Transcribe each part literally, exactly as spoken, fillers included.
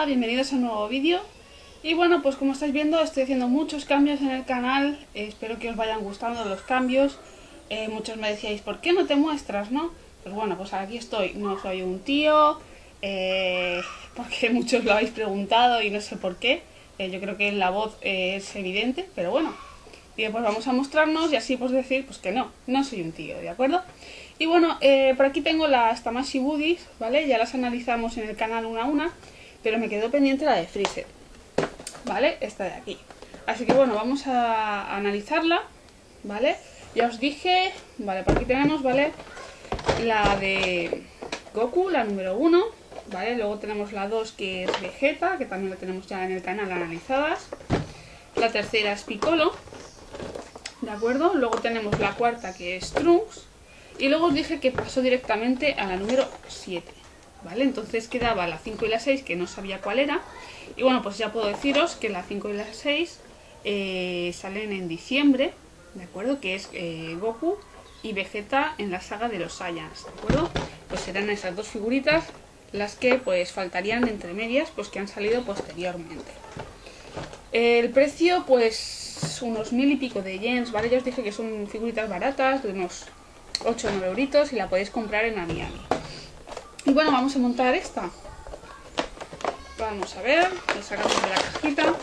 Hola, bienvenidos a un nuevo vídeo. Y bueno, pues como estáis viendo estoy haciendo muchos cambios en el canal. eh, Espero que os vayan gustando los cambios. eh, Muchos me decíais, ¿por qué no te muestras, no? Pues bueno, pues aquí estoy. No soy un tío, eh, porque muchos lo habéis preguntado y no sé por qué. eh, Yo creo que en la voz eh, es evidente, pero bueno. Y pues vamos a mostrarnos y así pues decir pues que no, no soy un tío, ¿de acuerdo? Y bueno, eh, por aquí tengo las Tamashii Buddies, ¿vale? Ya las analizamos en el canal una a una, pero me quedó pendiente la de Freezer, ¿vale? Esta de aquí. Así que bueno, vamos a, a analizarla, ¿vale? Ya os dije, vale, por aquí tenemos, ¿vale? La de Goku, la número uno, ¿vale? Luego tenemos la dos que es Vegeta, que también la tenemos ya en el canal analizadas. La tercera es Piccolo, ¿de acuerdo? Luego tenemos la cuarta que es Trunks. Y luego os dije que pasó directamente a la número siete, ¿vale? Entonces quedaba la cinco y la seis, que no sabía cuál era. Y bueno, pues ya puedo deciros que la cinco y la seis eh, salen en diciembre, ¿de acuerdo? Que es eh, Goku y Vegeta en la saga de los Saiyans, ¿de acuerdo? Pues serán esas dos figuritas las que pues faltarían entre medias, pues que han salido posteriormente. El precio, pues unos mil y pico de yens, ¿vale? Ya os dije que son figuritas baratas, de unos ocho o nueve euritos, y la podéis comprar en Amiami. Y bueno, vamos a montar esta. Vamos a ver, la sacamos de la cajita.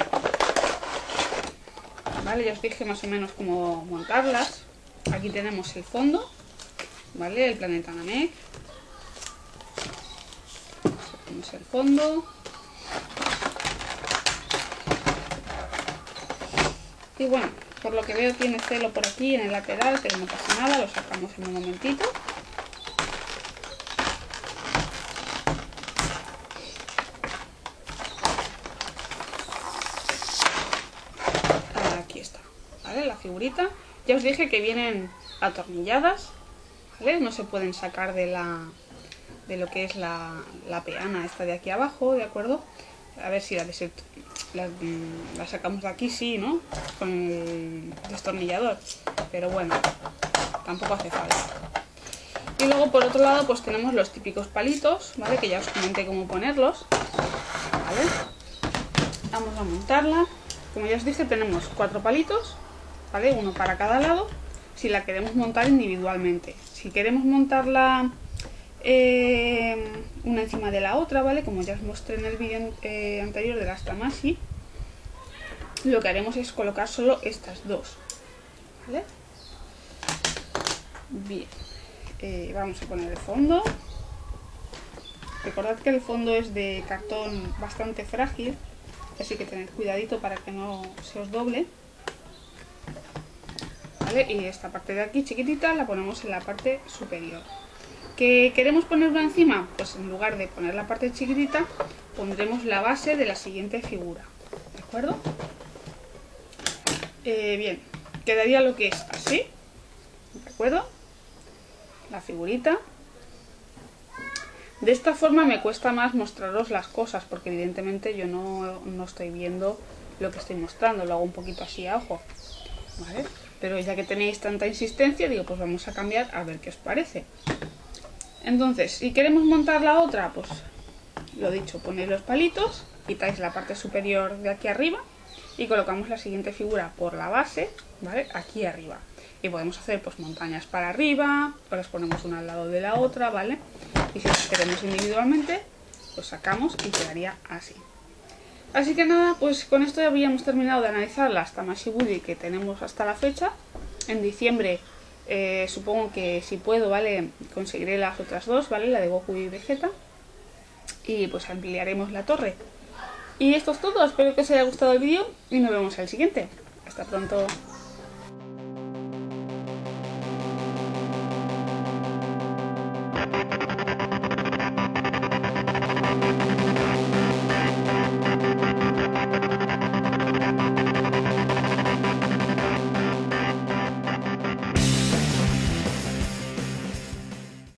Vale, ya os dije más o menos cómo montarlas. Aquí tenemos el fondo, ¿vale? El planeta Namek. Sacamos el fondo. Y bueno, por lo que veo tiene celo por aquí en el lateral, pero no pasa nada, lo sacamos en un momentito. Aquí está, ¿vale? La figurita. Ya os dije que vienen atornilladas, ¿vale? No se pueden sacar de la de lo que es la, la peana esta de aquí abajo, ¿de acuerdo? A ver si la, la, la sacamos de aquí, sí, ¿no? Con el destornillador. Pero bueno, tampoco hace falta. Y luego por otro lado pues tenemos los típicos palitos, ¿vale? Que ya os comenté cómo ponerlos, ¿vale? Vamos a montarla. Como ya os dije, tenemos cuatro palitos, ¿vale? Uno para cada lado, si la queremos montar individualmente. Si queremos montarla eh, una encima de la otra, ¿vale? Como ya os mostré en el vídeo eh, anterior de las Tamashii, lo que haremos es colocar solo estas dos, ¿vale? Bien, eh, vamos a poner el fondo. Recordad que el fondo es de cartón bastante frágil, así que tened cuidadito para que no se os doble, ¿vale? Y esta parte de aquí chiquitita la ponemos en la parte superior. ¿Que queremos poner una encima? Pues en lugar de poner la parte chiquitita, pondremos la base de la siguiente figura, ¿de acuerdo? Eh, bien, quedaría lo que es así, ¿de acuerdo? La figurita. De esta forma me cuesta más mostraros las cosas, porque evidentemente yo no, no estoy viendo lo que estoy mostrando, lo hago un poquito así a ojo, ¿vale? Pero ya que tenéis tanta insistencia, digo, pues vamos a cambiar a ver qué os parece. Entonces, si queremos montar la otra, pues lo dicho, ponéis los palitos, quitáis la parte superior de aquí arriba y colocamos la siguiente figura por la base, ¿vale? Aquí arriba. Y podemos hacer pues montañas para arriba, o las ponemos una al lado de la otra, ¿vale? Y si las queremos individualmente, pues sacamos y quedaría así. Así que nada, pues con esto ya habríamos terminado de analizar las Tamashii Buddy que tenemos hasta la fecha. En diciembre eh, supongo que si puedo, ¿vale? Conseguiré las otras dos, ¿vale? La de Goku y Vegeta. Y pues ampliaremos la torre. Y esto es todo, espero que os haya gustado el vídeo y nos vemos en el siguiente. Hasta pronto. Thank you.